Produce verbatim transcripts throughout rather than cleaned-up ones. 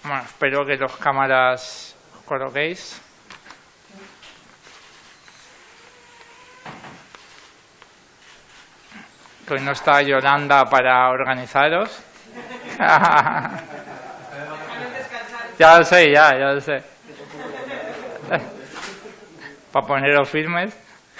Bueno, espero que los cámaras os coloquéis. Que hoy no está Yolanda para organizaros. Ya lo sé, ya, ya lo sé. Para poneros firmes.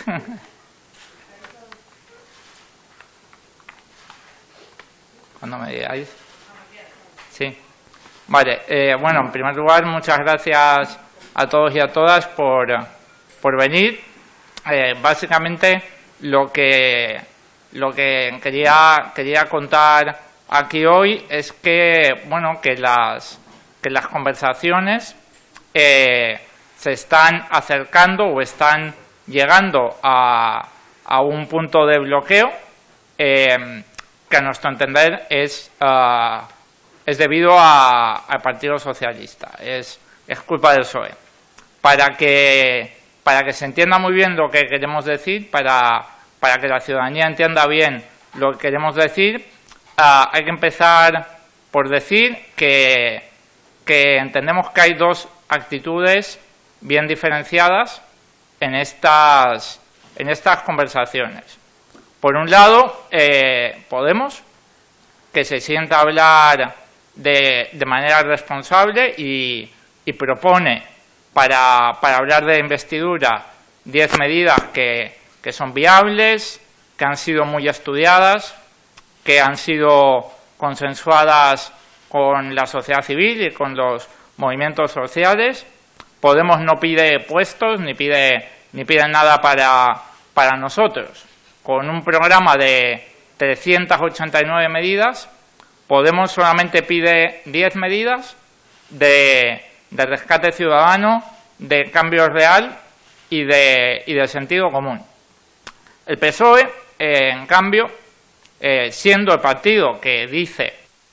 Cuando me digáis. Sí. Vale, eh, bueno, en primer lugar, muchas gracias a todos y a todas por, por venir. Eh, básicamente, lo que, lo que quería, quería contar aquí hoy es que, bueno, que las, que las conversaciones eh, se están acercando o están llegando a, a un punto de bloqueo eh, que a nuestro entender es... Uh, es debido a, al Partido Socialista, es, es culpa del P S O E. Para que, para que se entienda muy bien lo que queremos decir, para, para que la ciudadanía entienda bien lo que queremos decir, uh, hay que empezar por decir que, que entendemos que hay dos actitudes bien diferenciadas en estas, en estas conversaciones. Por un lado, eh, Podemos, que se sienta a hablar De, de manera responsable y, y propone para, para hablar de investidura diez medidas que, que son viables, que han sido muy estudiadas, que han sido consensuadas con la sociedad civil y con los movimientos sociales. Podemos no pide puestos ni pide, ni pide nada para, para nosotros. Con un programa de trescientas ochenta y nueve medidas, Podemos solamente pide diez medidas de, de rescate ciudadano, de cambio real y de, y de sentido común. El P S O E, eh, en cambio, eh, siendo el partido que dice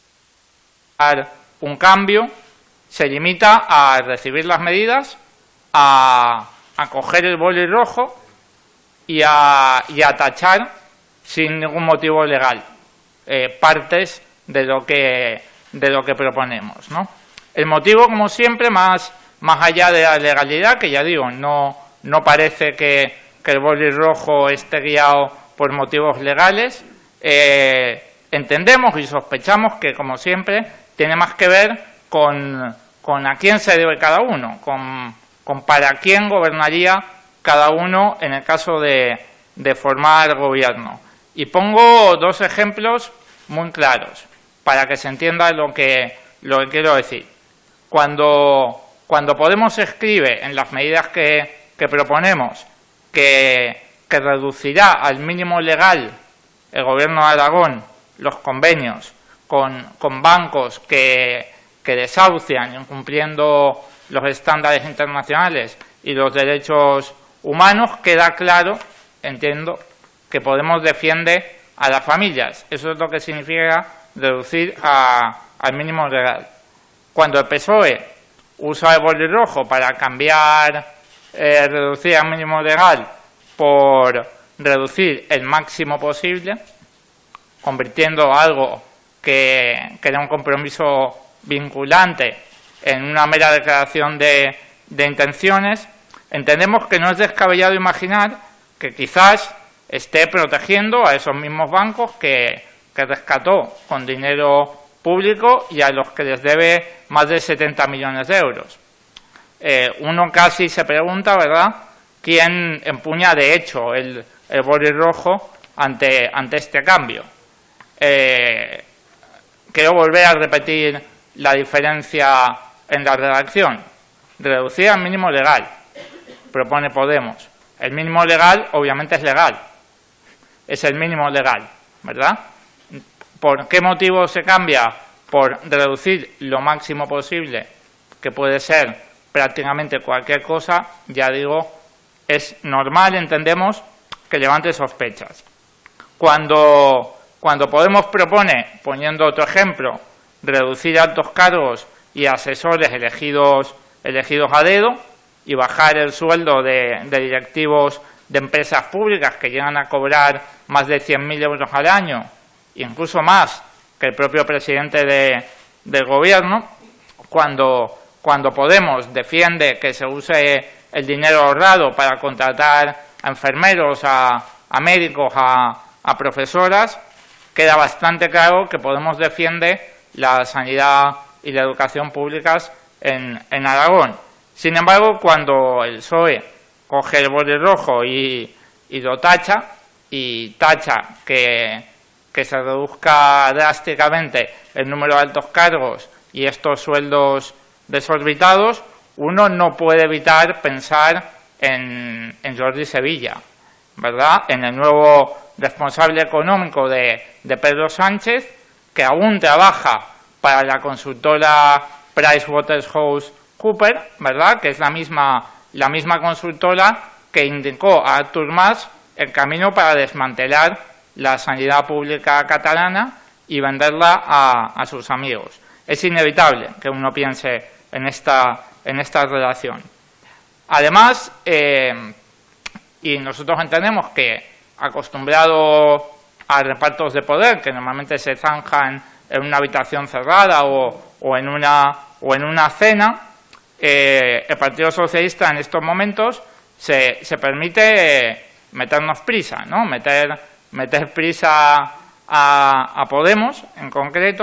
dar un cambio, se limita a recibir las medidas, a, a coger el boli rojo y a, y a tachar sin ningún motivo legal eh, partes de lo que de lo que proponemos, ¿no? El motivo, como siempre, más, más allá de la legalidad, que ya digo, no, no parece que, que el boli rojo esté guiado por motivos legales, eh, entendemos y sospechamos que, como siempre, tiene más que ver con, con a quién se debe cada uno, con, con para quién gobernaría cada uno en el caso de, de formar gobierno. Y pongo dos ejemplos muy claros, para que se entienda lo que, lo que quiero decir. Cuando, cuando Podemos escribe en las medidas que, que proponemos que, que reducirá al mínimo legal el Gobierno de Aragón los convenios con, con bancos que, que desahucian, incumpliendo los estándares internacionales y los derechos humanos, queda claro, entiendo, que Podemos defiende a las familias. Eso es lo que significa reducir a, al mínimo legal. Cuando el P S O E usa el boli rojo para cambiar, eh, reducir al mínimo legal por reducir el máximo posible, convirtiendo algo que, que era un compromiso vinculante en una mera declaración de, de intenciones, entendemos que no es descabellado imaginar que quizás esté protegiendo a esos mismos bancos que que rescató con dinero público y a los que les debe más de setenta millones de euros. Eh, uno casi se pregunta, ¿verdad?, quién empuña de hecho el, el boli rojo ante, ante este cambio. Eh, quiero volver a repetir la diferencia en la redacción. Reducir al mínimo legal, propone Podemos. El mínimo legal obviamente es legal, es el mínimo legal, ¿verdad? ¿Por qué motivo se cambia? Por reducir lo máximo posible, que puede ser prácticamente cualquier cosa, ya digo, es normal, entendemos, que levante sospechas. Cuando, cuando Podemos propone, poniendo otro ejemplo, reducir altos cargos y asesores elegidos, elegidos a dedo y bajar el sueldo de, de directivos de empresas públicas que llegan a cobrar más de cien mil euros al año, incluso más que el propio presidente de, del Gobierno, cuando, cuando Podemos defiende que se use el dinero ahorrado para contratar a enfermeros, a, a médicos, a, a profesoras, queda bastante claro que Podemos defiende la sanidad y la educación públicas en, en Aragón. Sin embargo, cuando el P S O E coge el boli rojo y, y lo tacha, y tacha que, que se reduzca drásticamente el número de altos cargos y estos sueldos desorbitados, uno no puede evitar pensar en, en Jordi Sevilla, ¿verdad?, en el nuevo responsable económico de, de Pedro Sánchez, que aún trabaja para la consultora PricewaterhouseCoopers, ¿verdad?, que es la misma, la misma consultora que indicó a Artur Mas el camino para desmantelar la sanidad pública catalana y venderla a, a sus amigos. Es inevitable que uno piense en esta, en esta relación. Además, eh, y nosotros entendemos que, acostumbrado a repartos de poder que normalmente se zanjan en una habitación cerrada o, o, en, una, o en una cena, eh, el Partido Socialista en estos momentos se, se permite eh, meternos prisa, ¿no? meter, meter prisa a, a Podemos, en concreto,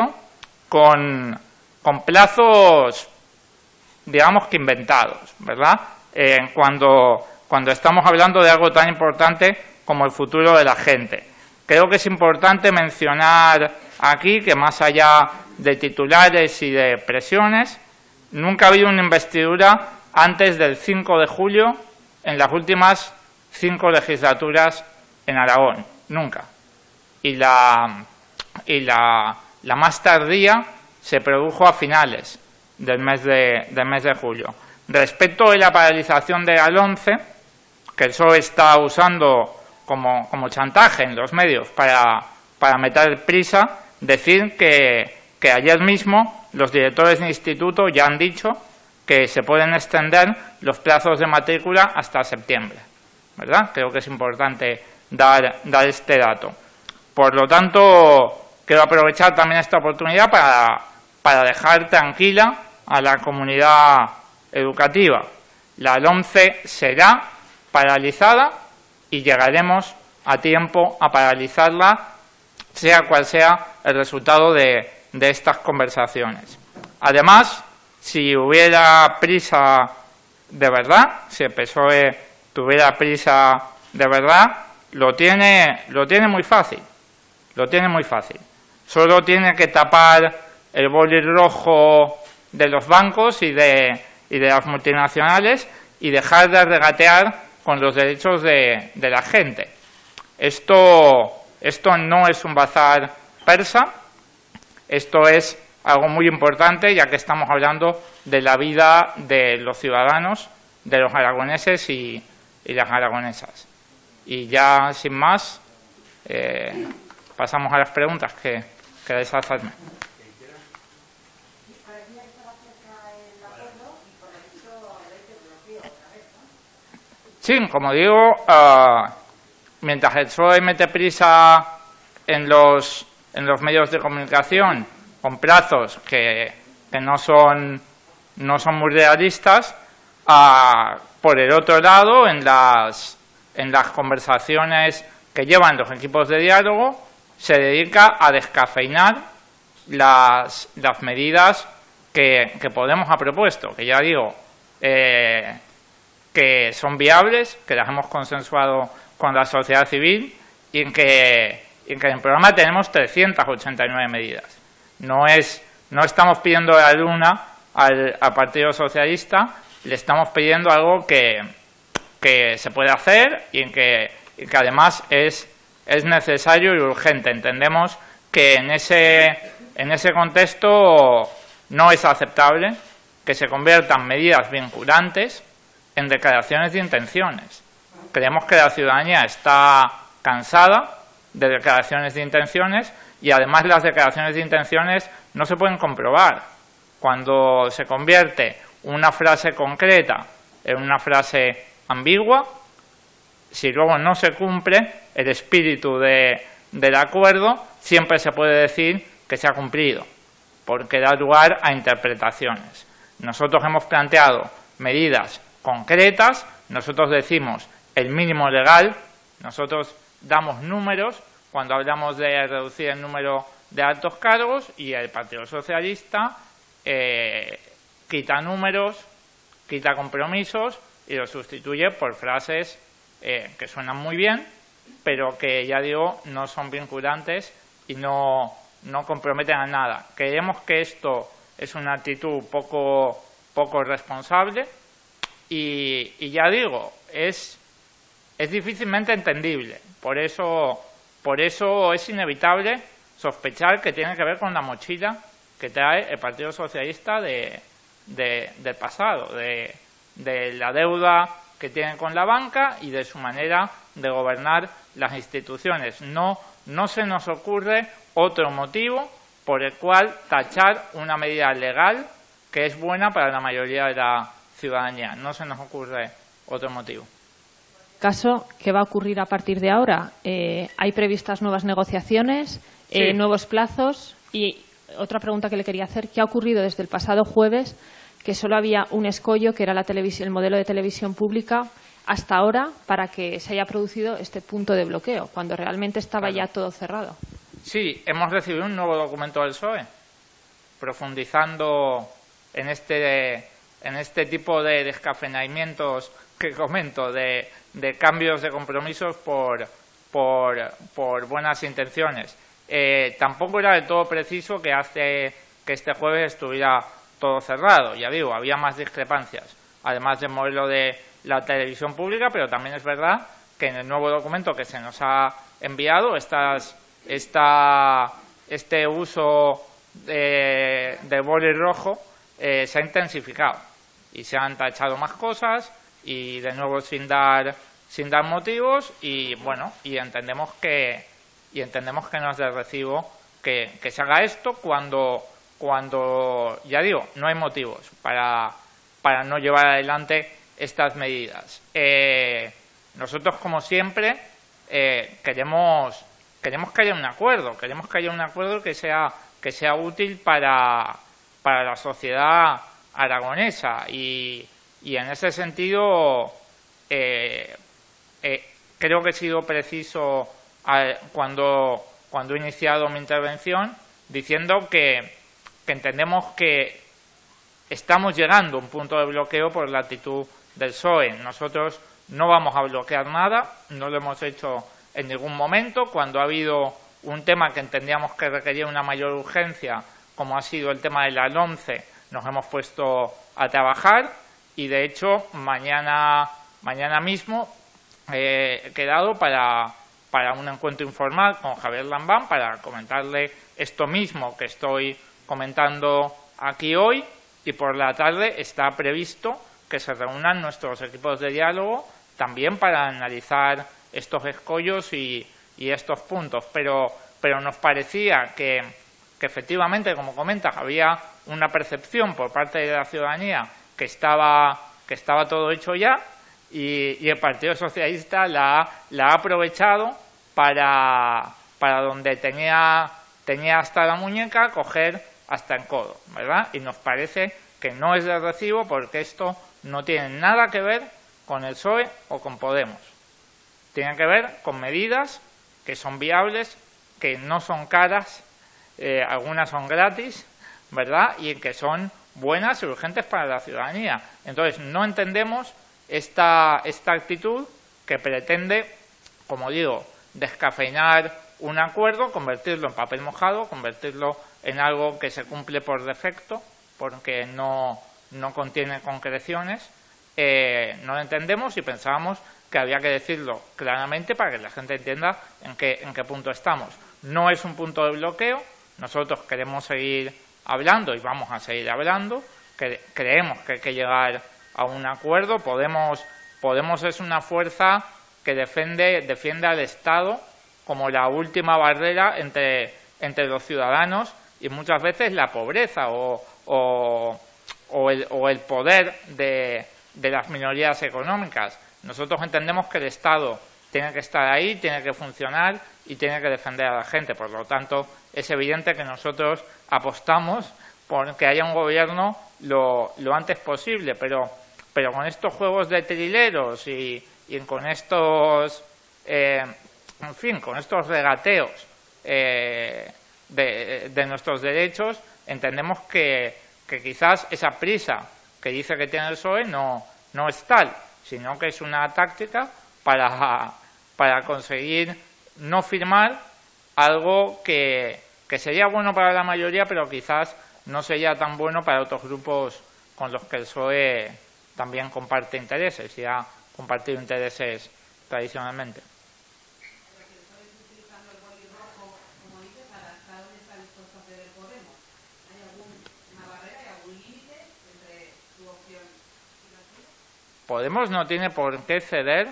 con, con plazos, digamos que inventados, ¿verdad? Eh, cuando, cuando estamos hablando de algo tan importante como el futuro de la gente. Creo que es importante mencionar aquí que, más allá de titulares y de presiones, nunca ha habido una investidura antes del cinco de julio en las últimas cinco legislaturas en Aragón. Nunca. Y la, y la, la más tardía se produjo a finales del mes de, del mes de julio. Respecto de la paralización de la LOMCE, que el P S O E está usando como, como chantaje en los medios para, para meter prisa, decir que, que ayer mismo los directores de instituto ya han dicho que se pueden extender los plazos de matrícula hasta septiembre, ¿verdad? Creo que es importante dar, dar este dato. Por lo tanto, quiero aprovechar también esta oportunidad para, para dejar tranquila a la comunidad educativa. La LOMCE será paralizada y llegaremos a tiempo a paralizarla, sea cual sea el resultado de, de estas conversaciones. Además, si hubiera prisa de verdad, si el P S O E tuviera prisa de verdad, lo tiene, lo tiene muy fácil. Lo tiene muy fácil. Solo tiene que tapar el boli rojo de los bancos y de, y de las multinacionales y dejar de regatear con los derechos de, de la gente. Esto, esto no es un bazar persa, esto es algo muy importante, ya que estamos hablando de la vida de los ciudadanos, de los aragoneses y, y las aragonesas. Y ya, sin más, eh, pasamos a las preguntas que queréis hacerme. Sí, como digo, uh, mientras el P S O E mete prisa en los, en los medios de comunicación con plazos que, que no, son, no son muy realistas, uh, por el otro lado, en las, en las conversaciones que llevan los equipos de diálogo, se dedica a descafeinar las, las medidas que, que Podemos ha propuesto, que ya digo, eh, que son viables, que las hemos consensuado con la sociedad civil y en que, y en, que en el programa tenemos trescientas ochenta y nueve medidas. No, es, no estamos pidiendo la luna al, al Partido Socialista, le estamos pidiendo algo que, que se puede hacer y en que, y que además es, es necesario y urgente. Entendemos que en ese, en ese contexto no es aceptable que se conviertan medidas vinculantes en declaraciones de intenciones. Creemos que la ciudadanía está cansada de declaraciones de intenciones y además las declaraciones de intenciones no se pueden comprobar. Cuando se convierte una frase concreta en una frase ambigua, si luego no se cumple el espíritu de, del acuerdo, siempre se puede decir que se ha cumplido. porque da lugar a interpretaciones. Nosotros hemos planteado medidas concretas, nosotros decimos el mínimo legal, nosotros damos números cuando hablamos de reducir el número de altos cargos y el Partido Socialista eh, quita números, quita compromisos y los sustituye por frases eh, que suenan muy bien, pero que, ya digo, no son vinculantes y no, no comprometen a nada. Creemos que esto es una actitud poco, poco responsable y, y ya digo, es, es difícilmente entendible. Por eso, por eso es inevitable sospechar que tiene que ver con la mochila que trae el Partido Socialista de, de, del pasado, de, de la deuda que tienen con la banca y de su manera de gobernar las instituciones. No, no se nos ocurre otro motivo por el cual tachar una medida legal que es buena para la mayoría de la ciudadanía. No se nos ocurre otro motivo. Caso, ¿qué va a ocurrir a partir de ahora? Eh, ¿Hay previstas nuevas negociaciones, sí. eh, nuevos plazos? Y otra pregunta que le quería hacer, ¿qué ha ocurrido desde el pasado jueves, que solo había un escollo, que era la televisión, el modelo de televisión pública, hasta ahora, para que se haya producido este punto de bloqueo, cuando realmente estaba claro. ya todo cerrado? Sí, hemos recibido un nuevo documento del P S O E, profundizando en este, en este tipo de descafeinamientos que comento, de, de cambios de compromisos por, por, por buenas intenciones. Eh, tampoco era del todo preciso que hace que este jueves estuviera todo cerrado. Ya digo, había más discrepancias, además del modelo de la televisión pública, pero también es verdad que en el nuevo documento que se nos ha enviado, estas, esta, este uso de, de boli rojo eh, se ha intensificado y se han tachado más cosas y de nuevo sin dar, sin dar motivos y bueno, y entendemos que y entendemos que no es de recibo que, que se haga esto cuando, cuando, ya digo, no hay motivos para, para no llevar adelante estas medidas. Eh, nosotros, como siempre, eh, queremos, queremos que haya un acuerdo, queremos que haya un acuerdo que sea, que sea útil para, para la sociedad aragonesa y, y en ese sentido eh, eh, creo que he sido preciso Cuando, cuando he iniciado mi intervención diciendo que, que entendemos que estamos llegando a un punto de bloqueo por la actitud del P S O E. Nosotros no vamos a bloquear nada, no lo hemos hecho en ningún momento. Cuando ha habido un tema que entendíamos que requería una mayor urgencia, como ha sido el tema de la LOMCE, nos hemos puesto a trabajar y, de hecho, mañana, mañana mismo eh, he quedado para... para un encuentro informal con Javier Lambán para comentarle esto mismo que estoy comentando aquí hoy y por la tarde está previsto que se reúnan nuestros equipos de diálogo también para analizar estos escollos y, y estos puntos. Pero, pero nos parecía que, que efectivamente, como comenta, había una percepción por parte de la ciudadanía que estaba, que estaba todo hecho ya y, y el Partido Socialista la, la ha aprovechado para, para donde tenía, tenía hasta la muñeca, coger hasta el codo, ¿verdad? Y nos parece que no es de recibo porque esto no tiene nada que ver con el P S O E o con Podemos. Tiene que ver con medidas que son viables, que no son caras, eh, algunas son gratis, ¿verdad? Y que son buenas y urgentes para la ciudadanía. Entonces, no entendemos esta, esta actitud que pretende, como digo, descafeinar un acuerdo, convertirlo en papel mojado, convertirlo en algo que se cumple por defecto, porque no, no contiene concreciones. Eh, no lo entendemos y pensábamos que había que decirlo claramente para que la gente entienda en qué, en qué punto estamos. No es un punto de bloqueo, nosotros queremos seguir hablando y vamos a seguir hablando, que creemos que hay que llegar a un acuerdo. Podemos, Podemos es una fuerza que defiende, defiende al Estado como la última barrera entre, entre los ciudadanos y muchas veces la pobreza o, o, o, el, o el poder de, de las minorías económicas. Nosotros entendemos que el Estado tiene que estar ahí, tiene que funcionar y tiene que defender a la gente. Por lo tanto, es evidente que nosotros apostamos por que haya un gobierno lo, lo antes posible, pero, pero con estos juegos de trileros y, y con estos, eh, en fin, con estos regateos eh, de, de nuestros derechos, entendemos que, que quizás esa prisa que dice que tiene el P S O E no, no es tal, sino que es una táctica para, para conseguir no firmar algo que, que sería bueno para la mayoría, pero quizás no sería tan bueno para otros grupos con los que el P S O E también comparte intereses y ha compartido intereses tradicionalmente. Podemos no tiene por qué ceder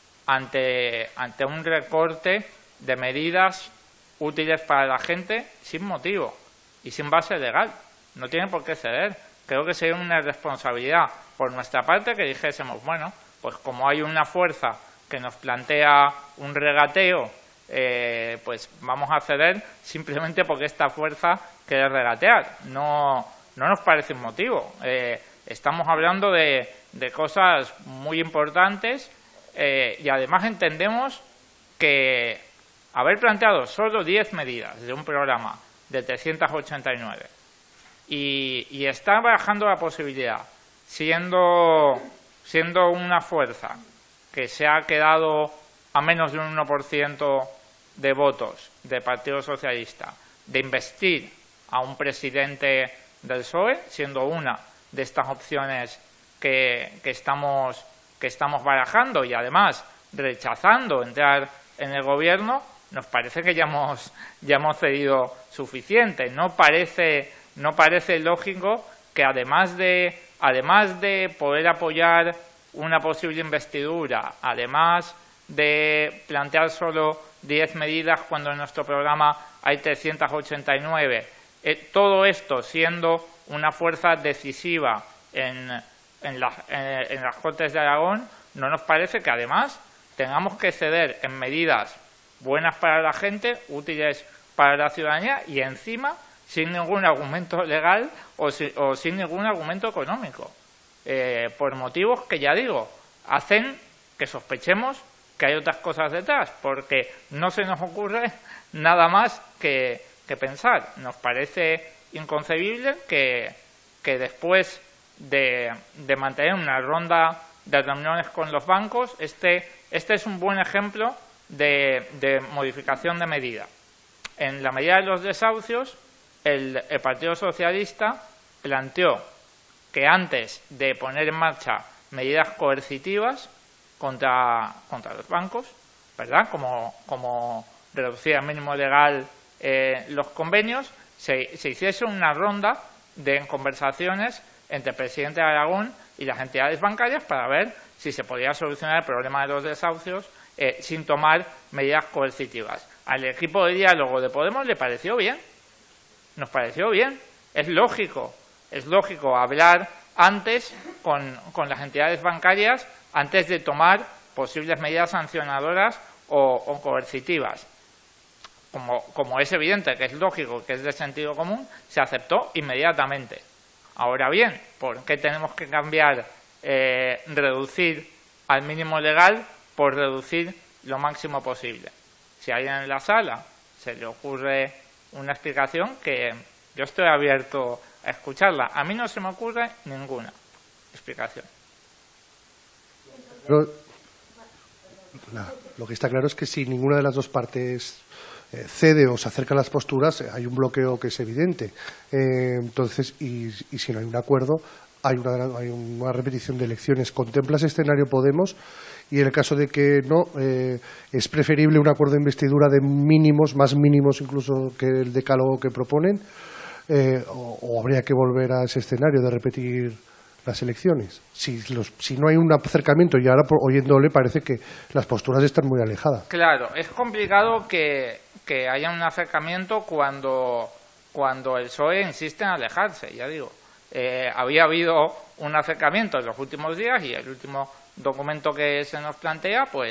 ante, ante un recorte de medidas útiles para la gente sin motivo y sin base legal. No tiene por qué ceder. Creo que sería una responsabilidad por nuestra parte que dijésemos, bueno, pues como hay una fuerza que nos plantea un regateo, eh, pues vamos a ceder simplemente porque esta fuerza quiere regatear. No, no nos parece un motivo. Eh, estamos hablando de, de cosas muy importantes eh, y además entendemos que haber planteado solo diez medidas de un programa de trescientos ochenta y nueve y, y está barajando la posibilidad, siendo, siendo una fuerza que se ha quedado a menos de un uno por ciento de votos del Partido Socialista, de investir a un presidente del P S O E, siendo una de estas opciones que, que, estamos, que estamos barajando y además rechazando entrar en el gobierno, nos parece que ya hemos, ya hemos cedido suficiente. No parece, no parece lógico que además de, además de poder apoyar una posible investidura, además de plantear solo diez medidas cuando en nuestro programa hay trescientos ochenta y nueve, eh, todo esto siendo una fuerza decisiva en, en, la, en, en las Cortes de Aragón, no nos parece que además tengamos que ceder en medidas buenas para la gente, útiles para la ciudadanía y encima sin ningún argumento legal o, si, o sin ningún argumento económico, eh, por motivos que ya digo, hacen que sospechemos que hay otras cosas detrás, porque no se nos ocurre nada más que, que pensar. Nos parece inconcebible que, que después de, de mantener una ronda de reuniones con los bancos, este, este es un buen ejemplo de, de modificación de medida. En la medida de los desahucios, el, el Partido Socialista planteó que antes de poner en marcha medidas coercitivas contra, contra los bancos, ¿verdad? Como, como reducir al mínimo legal eh, los convenios, se, se hiciese una ronda de conversaciones entre el presidente de Aragón y las entidades bancarias para ver si se podía solucionar el problema de los desahucios eh, sin tomar medidas coercitivas. Al equipo de diálogo de Podemos le pareció bien, nos pareció bien, es lógico, es lógico hablar antes con, con las entidades bancarias antes de tomar posibles medidas sancionadoras o, o coercitivas. Como, como es evidente que es lógico, que es de sentido común, se aceptó inmediatamente. Ahora bien, ¿por qué tenemos que cambiar, eh, reducir al mínimo legal por reducir lo máximo posible? Si a alguien en la sala se le ocurre una explicación, que yo estoy abierto a escucharla. A mí no se me ocurre ninguna explicación. Pero, la, lo que está claro es que si ninguna de las dos partes eh, cede o se acerca a las posturas, eh, hay un bloqueo que es evidente. Eh, entonces, y, y si no hay un acuerdo, hay una, hay una repetición de elecciones. ¿Contempla ese escenario Podemos? Y en el caso de que no, eh, ¿es preferible un acuerdo de investidura de mínimos, más mínimos incluso que el decálogo que proponen? Eh, o, ¿O habría que volver a ese escenario de repetir las elecciones? Si, los, si no hay un acercamiento, y ahora por, oyéndole parece que las posturas están muy alejadas. Claro, es complicado que, que haya un acercamiento cuando, cuando el P S O E insiste en alejarse, ya digo. Eh, había habido un acercamiento en los últimos días y el último documento que se nos plantea pues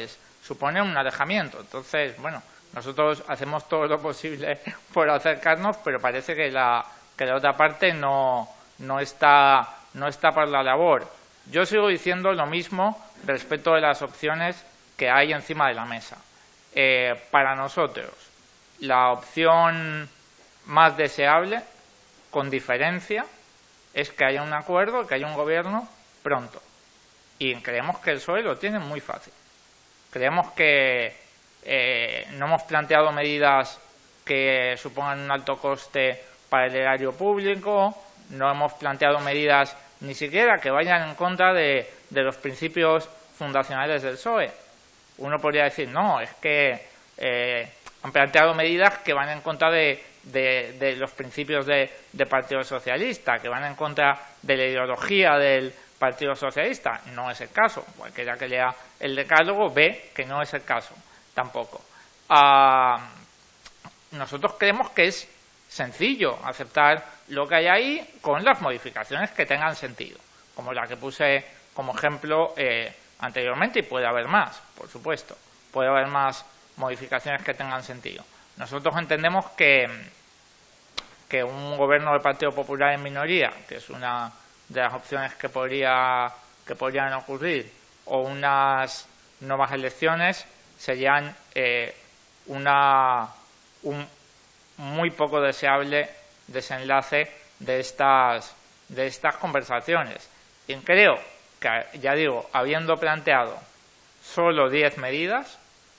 supone un alejamiento. Entonces, bueno, nosotros hacemos todo lo posible por acercarnos, pero parece que la, que la otra parte no, no, está, no está por la labor. Yo sigo diciendo lo mismo respecto de las opciones que hay encima de la mesa. Eh, para nosotros, la opción más deseable, con diferencia, es que haya un acuerdo, que haya un gobierno pronto. Y creemos que el P S O E lo tiene muy fácil. Creemos que eh, no hemos planteado medidas que supongan un alto coste para el erario público, no hemos planteado medidas ni siquiera que vayan en contra de, de los principios fundacionales del P S O E. Uno podría decir, no, es que eh, han planteado medidas que van en contra de, de, de los principios del de Partido Socialista, que van en contra de la ideología del Partido Socialista. No es el caso. Cualquiera que lea el decálogo ve que no es el caso tampoco. Ah, nosotros creemos que es sencillo aceptar lo que hay ahí con las modificaciones que tengan sentido, como la que puse como ejemplo eh, anteriormente, y puede haber más, por supuesto. Puede haber más modificaciones que tengan sentido. Nosotros entendemos que, que un gobierno del Partido Popular en minoría, que es una de las opciones que, podría, que podrían ocurrir, o unas nuevas elecciones, serían eh, una, un muy poco deseable desenlace de estas, de estas conversaciones. Y creo que, ya digo, habiendo planteado solo diez medidas,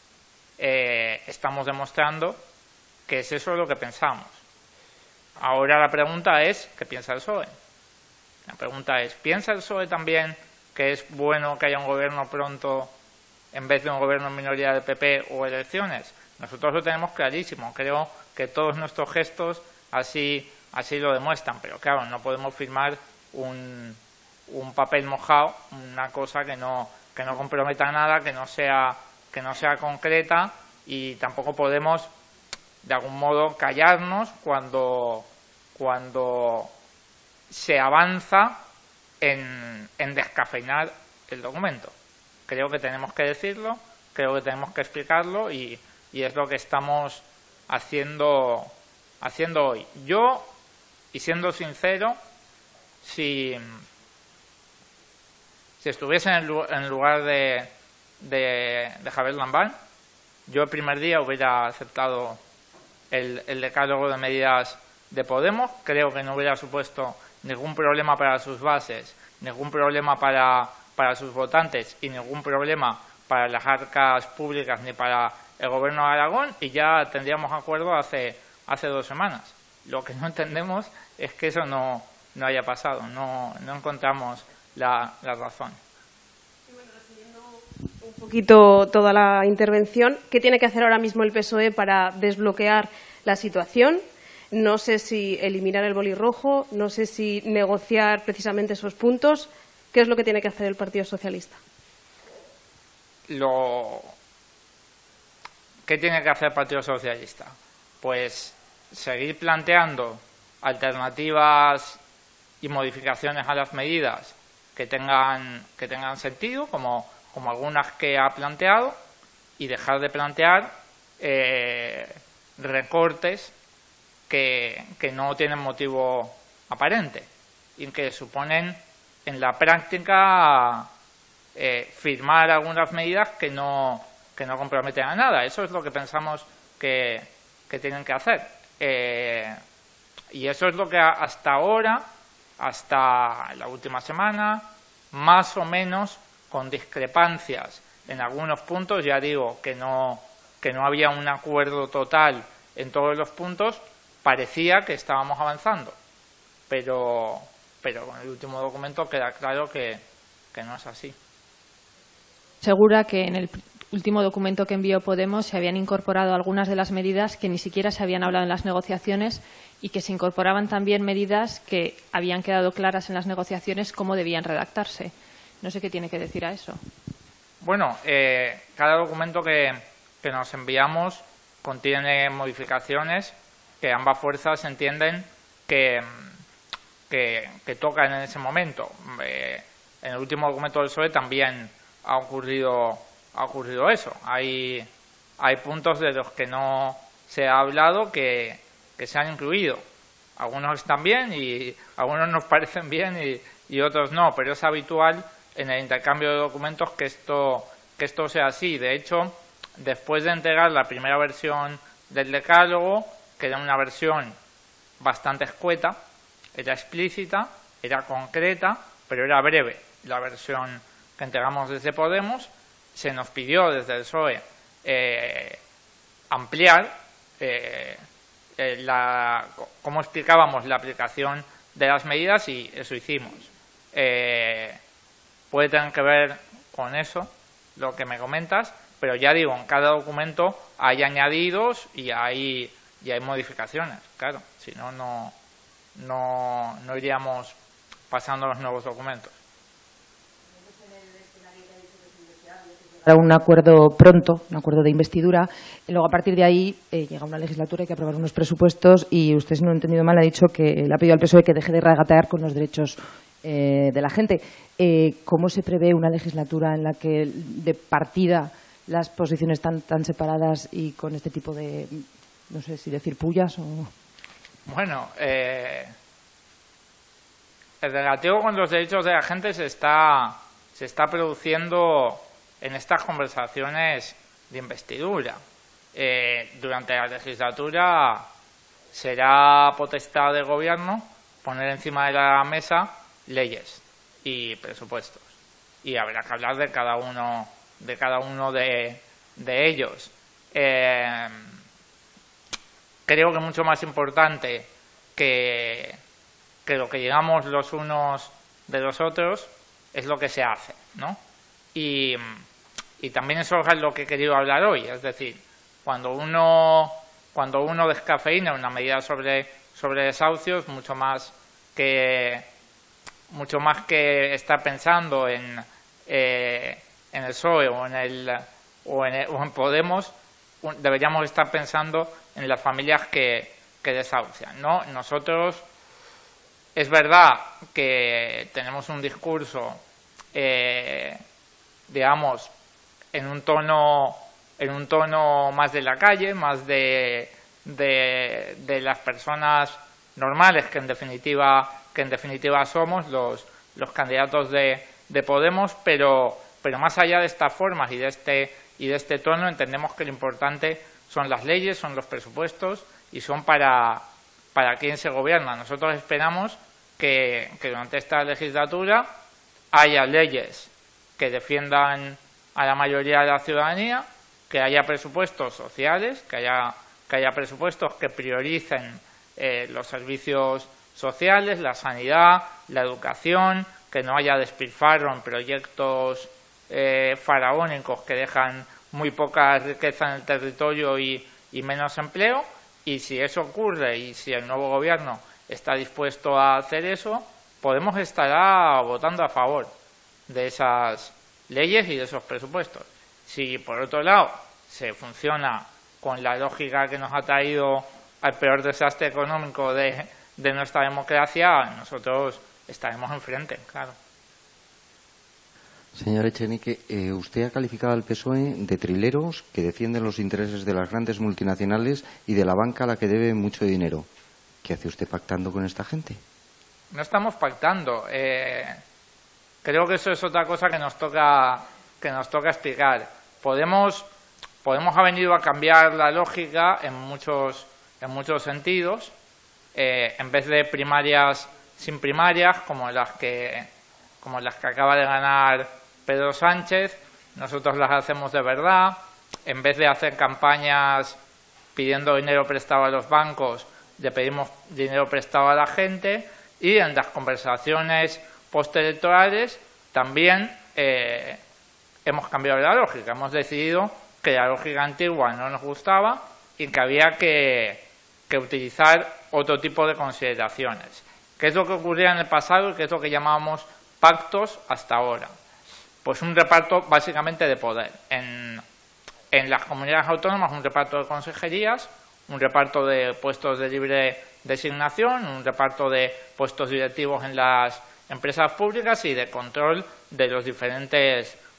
eh, estamos demostrando que es eso lo que pensamos. Ahora la pregunta es, ¿qué piensa el P S O E? La pregunta es, ¿piensa el P S O E también que es bueno que haya un gobierno pronto en vez de un gobierno en minoría del P P o elecciones? Nosotros lo tenemos clarísimo. Creo que todos nuestros gestos así, así lo demuestran. Pero claro, no podemos firmar un, un papel mojado, una cosa que no, que no comprometa nada, que no sea, que no sea concreta, y tampoco podemos, de algún modo, callarnos cuando, cuando se avanza en, en descafeinar el documento. Creo que tenemos que decirlo, creo que tenemos que explicarlo, y, y es lo que estamos haciendo, haciendo hoy. Yo, y siendo sincero, si, si estuviese en, el, en lugar de, de, de Javier Lambán, yo el primer día hubiera aceptado el, el decálogo de medidas de Podemos. Creo que no hubiera supuesto ningún problema para sus bases, ningún problema para, para sus votantes y ningún problema para las arcas públicas ni para el Gobierno de Aragón, y ya tendríamos acuerdo hace, hace dos semanas. Lo que no entendemos es que eso no, no haya pasado, no, no encontramos la, la razón. Un poquito toda la intervención. ¿Qué tiene que hacer ahora mismo el P S O E para desbloquear la situación? No sé si eliminar el boli rojo, no sé si negociar precisamente esos puntos. ¿Qué es lo que tiene que hacer el Partido Socialista? Lo... ¿Qué tiene que hacer el Partido Socialista? Pues seguir planteando alternativas y modificaciones a las medidas que tengan, que tengan sentido, como, como algunas que ha planteado, y dejar de plantear eh, recortes que, que no tienen motivo aparente y que suponen en la práctica eh, firmar algunas medidas que no, que no comprometen a nada. Eso es lo que pensamos que, que tienen que hacer. Eh, y eso es lo que hasta ahora, hasta la última semana, más o menos con discrepancias en algunos puntos, ya digo que no, que no había un acuerdo total en todos los puntos, parecía que estábamos avanzando. Pero, pero con el último documento queda claro que, que no es así. Segura que en el último documento que envió Podemos se habían incorporado algunas de las medidas que ni siquiera se habían hablado en las negociaciones, y que se incorporaban también medidas que habían quedado claras en las negociaciones cómo debían redactarse. No sé qué tiene que decir a eso. Bueno, eh, cada documento que, que nos enviamos contiene modificaciones que ambas fuerzas entienden que, que, que tocan en ese momento. Eh, en el último documento del P S O E también ha ocurrido, ha ocurrido eso. Hay, hay puntos de los que no se ha hablado que, que se han incluido. Algunos están bien y algunos nos parecen bien y, y otros no, pero es habitual en el intercambio de documentos que esto, que esto sea así. De hecho, después de entregar la primera versión del decálogo, que era una versión bastante escueta, era explícita, era concreta, pero era breve. La versión que entregamos desde Podemos, se nos pidió desde el P S O E eh, ampliar eh, eh, la, cómo explicábamos la aplicación de las medidas y eso hicimos. Eh, puede tener que ver con eso, lo que me comentas, pero ya digo, en cada documento hay añadidos y hay, y hay modificaciones, claro, si no, no, no, no iríamos pasando los nuevos documentos. Para un acuerdo pronto, un acuerdo de investidura, y luego a partir de ahí eh, llega una legislatura, hay que aprobar unos presupuestos y usted, si no lo he entendido mal, ha dicho que le ha pedido al P S O E que deje de regatear con los derechos eh, de la gente. Eh, ¿Cómo se prevé una legislatura en la que de partida las posiciones están tan separadas y con este tipo de, no sé si decir pullas o...? Bueno, eh, el relativo con los derechos de la gente se está, se está produciendo en estas conversaciones de investidura. Eh, durante la legislatura será potestad del Gobierno poner encima de la mesa leyes y presupuestos. Y habrá que hablar de cada uno de, cada uno de, de ellos. Eh, creo que mucho más importante que, que lo que digamos los unos de los otros es lo que se hace, ¿no? Y, y también eso es lo que he querido hablar hoy, es decir, cuando uno, cuando uno descafeína una medida sobre, sobre desahucios, mucho más que, mucho más que estar pensando en, eh, en el P S O E o en, el, o en, el, o en Podemos, deberíamos estar pensando en las familias que, que desahucian, ¿no? Nosotros, es verdad que tenemos un discurso eh, digamos, en un tono en un tono más de la calle, más de, de, de las personas normales que en definitiva que en definitiva somos los, los candidatos de, de Podemos, pero, pero más allá de estas formas y de este y de este tono entendemos que lo importante son las leyes, son los presupuestos y son para, para quién se gobierna. Nosotros esperamos que, que durante esta legislatura haya leyes que defiendan a la mayoría de la ciudadanía, que haya presupuestos sociales, que haya, que haya presupuestos que prioricen eh, los servicios sociales, la sanidad, la educación, que no haya despilfarro en proyectos eh, faraónicos que dejan muy poca riqueza en el territorio y, y menos empleo. Y si eso ocurre y si el nuevo gobierno está dispuesto a hacer eso, Podemos estará votando a favor de esas leyes y de esos presupuestos. Si, por otro lado, se funciona con la lógica que nos ha traído al peor desastre económico de, de nuestra democracia, nosotros estaremos enfrente, claro. Señor Echenique, eh, usted ha calificado al P S O E de trileros que defienden los intereses de las grandes multinacionales y de la banca a la que debe mucho dinero. ¿Qué hace usted pactando con esta gente? No estamos pactando. Eh, creo que eso es otra cosa que nos toca que nos toca explicar. Podemos Podemos ha venido a cambiar la lógica en muchos en muchos sentidos. Eh, en vez de primarias sin primarias, como las que como las que acaba de ganar Pedro Sánchez, nosotros las hacemos de verdad. En vez de hacer campañas pidiendo dinero prestado a los bancos, le pedimos dinero prestado a la gente. Y en las conversaciones postelectorales también eh, hemos cambiado la lógica. Hemos decidido que la lógica antigua no nos gustaba y que había que, que utilizar otro tipo de consideraciones. ¿Qué es lo que ocurría en el pasado y qué es lo que llamábamos pactos hasta ahora? Pues un reparto básicamente de poder. En, en las comunidades autónomas un reparto de consejerías, un reparto de puestos de libre designación, un reparto de puestos directivos en las empresas públicas y de control de los diferentes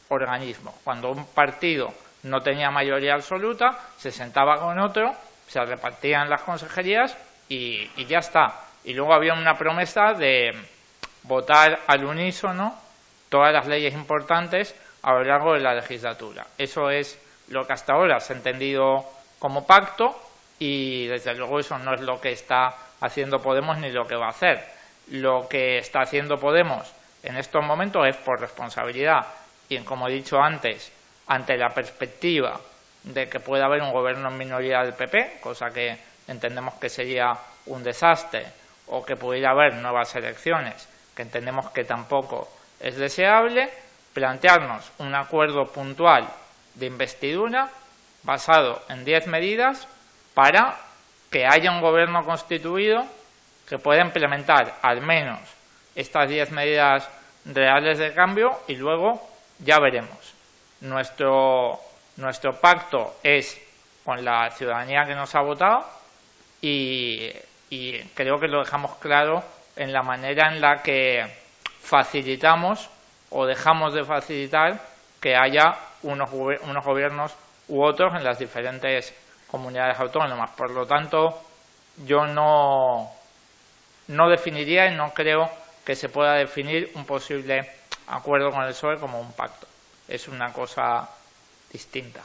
organismos. Cuando un partido no tenía mayoría absoluta, se sentaba con otro, se repartían las consejerías y, y ya está. Y luego había una promesa de votar al unísono todas las leyes importantes a lo largo de la legislatura. Eso es lo que hasta ahora se ha entendido como pacto y desde luego eso no es lo que está haciendo Podemos ni lo que va a hacer. Lo que está haciendo Podemos en estos momentos es por responsabilidad y, como he dicho antes, ante la perspectiva de que pueda haber un gobierno en minoría del P P, cosa que entendemos que sería un desastre, o que pudiera haber nuevas elecciones, que entendemos que tampoco es deseable, plantearnos un acuerdo puntual de investidura basado en diez medidas para que haya un gobierno constituido que pueda implementar al menos estas diez medidas reales de cambio y luego ya veremos. Nuestro, nuestro pacto es con la ciudadanía que nos ha votado y, y creo que lo dejamos claro en la manera en la que facilitamos o dejamos de facilitar que haya unos, unos gobiernos u otros en las diferentes comunidades autónomas. Por lo tanto, yo no, no definiría y no creo que se pueda definir un posible acuerdo con el P S O E como un pacto. Es una cosa distinta.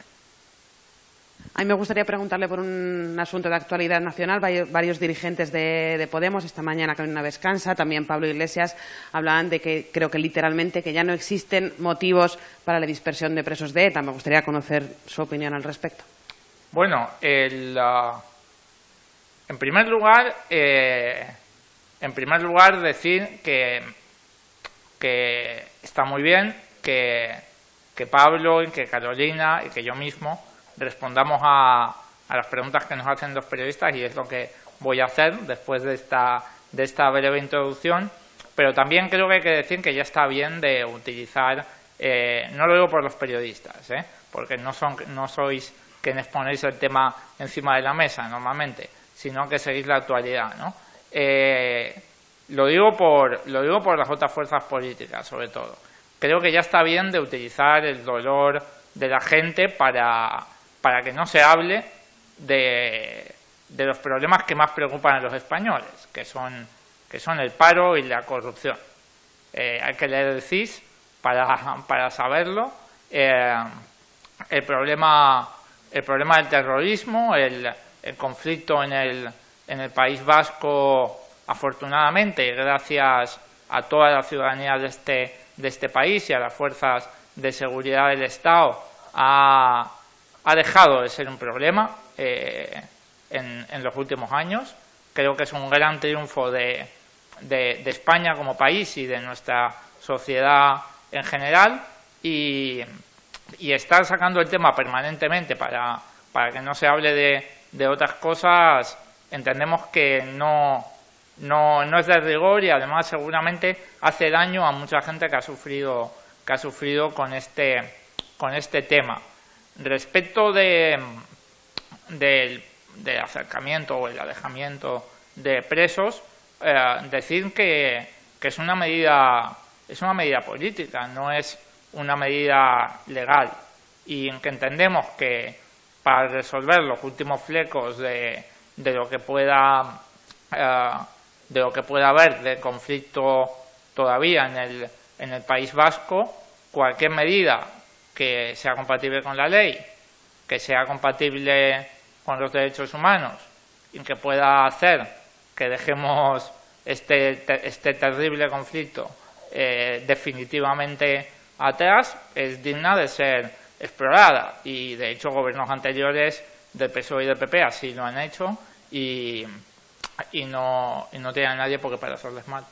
A mí me gustaría preguntarle por un asunto de actualidad nacional. Varios dirigentes de, de Podemos, esta mañana Carolina Vescansa, también Pablo Iglesias, hablaban de que, creo que literalmente, que ya no existen motivos para la dispersión de presos de ETA. Me gustaría conocer su opinión al respecto. Bueno, el, uh, en primer lugar, eh, en primer lugar decir que, que está muy bien que, que Pablo y que Carolina y que yo mismo respondamos a, a las preguntas que nos hacen los periodistas y es lo que voy a hacer después de esta, de esta breve introducción, pero también creo que hay que decir que ya está bien de utilizar, eh, no lo digo por los periodistas, eh, porque no, son, no sois quienes ponéis el tema encima de la mesa normalmente, sino que seguís la actualidad, ¿no? Eh, lo digo por, lo digo por las otras fuerzas políticas, sobre todo. Creo que ya está bien de utilizar el dolor de la gente para para que no se hable de, de los problemas que más preocupan a los españoles, que son, que son el paro y la corrupción. Eh, hay que leer el C I S para, para saberlo. Eh, el, problema, el problema del terrorismo, el, el conflicto en el, en el País Vasco, afortunadamente, y gracias a toda la ciudadanía de este, de este país y a las fuerzas de seguridad del Estado, ha ha dejado de ser un problema eh, en, en los últimos años. Creo que es un gran triunfo de, de, de España como país y de nuestra sociedad en general y, y estar sacando el tema permanentemente para, para que no se hable de, de otras cosas, entendemos que no, no, no es de rigor y además seguramente hace daño a mucha gente que ha sufrido, que ha sufrido con este, con este tema. Respecto de, de, del acercamiento o el alejamiento de presos, eh, decir que, que es una medida es una medida política, no es una medida legal, y en que entendemos que para resolver los últimos flecos de, de lo que pueda eh, de lo que pueda haber de conflicto todavía en el, en el País Vasco, cualquier medida que sea compatible con la ley, que sea compatible con los derechos humanos y que pueda hacer que dejemos este, este terrible conflicto eh, definitivamente atrás, es digna de ser explorada. Y, de hecho, gobiernos anteriores del P S O E y del P P así lo han hecho y, y, no, y no tiene a nadie por qué para hacerles mal.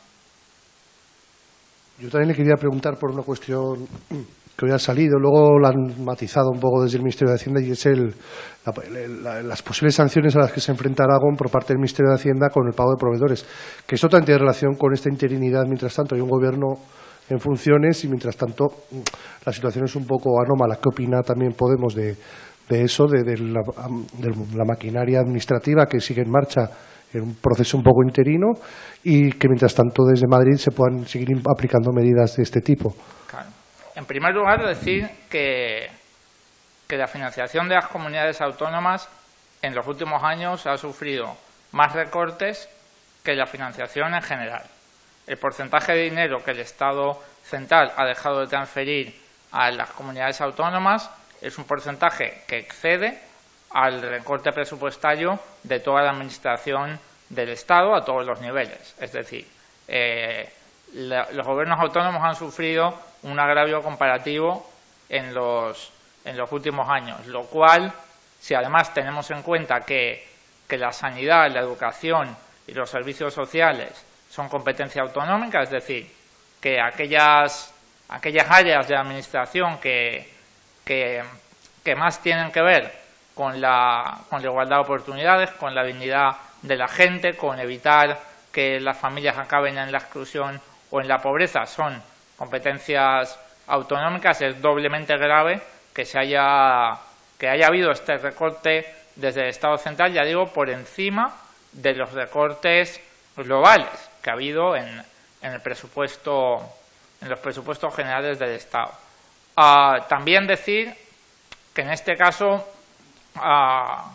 Yo también le quería preguntar por una cuestión que hoy ha salido, luego la han matizado un poco desde el Ministerio de Hacienda, y es el, la, la, las posibles sanciones a las que se enfrenta Aragón por parte del Ministerio de Hacienda con el pago de proveedores, que esto también tiene relación con esta interinidad. Mientras tanto hay un gobierno en funciones y mientras tanto la situación es un poco anómala. ¿Qué opina también Podemos de, de eso, de, de, la, de la maquinaria administrativa que sigue en marcha en un proceso un poco interino y que mientras tanto desde Madrid se puedan seguir aplicando medidas de este tipo? Claro. en primer lugar, decir que, que la financiación de las comunidades autónomas en los últimos años ha sufrido más recortes que la financiación en general. El porcentaje de dinero que el Estado central ha dejado de transferir a las comunidades autónomas es un porcentaje que excede al recorte presupuestario de toda la administración del Estado a todos los niveles. Es decir, eh, la, los gobiernos autónomos han sufrido un agravio comparativo en los, en los últimos años, lo cual, si además tenemos en cuenta que, que la sanidad, la educación y los servicios sociales son competencia autonómica, es decir, que aquellas, aquellas áreas de la administración que, que, que más tienen que ver con la, con la igualdad de oportunidades, con la dignidad de la gente, con evitar que las familias acaben en la exclusión o en la pobreza, son competencias autonómicas. Es doblemente grave que se haya, que haya habido este recorte desde el Estado central, ya digo, por encima de los recortes globales que ha habido en, en el presupuesto, en los presupuestos generales del Estado. Uh, también decir que en este caso uh,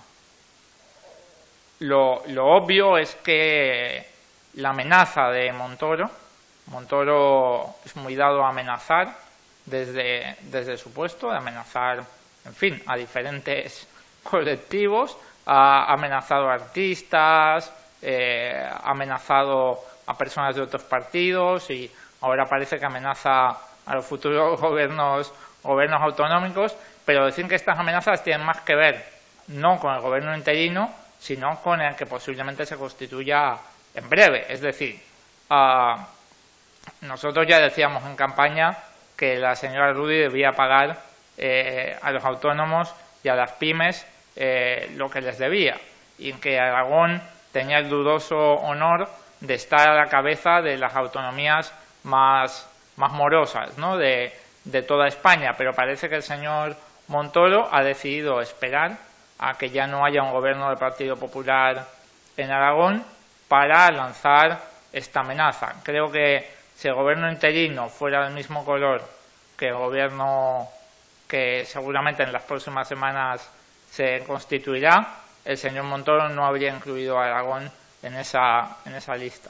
lo, lo obvio es que la amenaza de Montoro, Montoro es muy dado a amenazar desde, desde su puesto, de amenazar, en fin, a diferentes colectivos, ha amenazado a artistas, eh, ha amenazado a personas de otros partidos y ahora parece que amenaza a los futuros gobiernos, gobiernos autonómicos, pero decir que estas amenazas tienen más que ver no con el gobierno interino, sino con el que posiblemente se constituya en breve. Es decir, uh, nosotros ya decíamos en campaña que la señora Rudi debía pagar eh, a los autónomos y a las pymes eh, lo que les debía, y que Aragón tenía el dudoso honor de estar a la cabeza de las autonomías más, más morosas, ¿no?, de, de toda España, pero parece que el señor Montoro ha decidido esperar a que ya no haya un gobierno del Partido Popular en Aragón para lanzar esta amenaza. Creo que si el gobierno interino fuera del mismo color que el gobierno que seguramente en las próximas semanas se constituirá, el señor Montoro no habría incluido a Aragón en esa, en esa lista.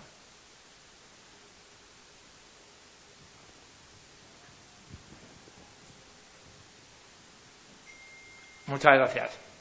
Muchas gracias.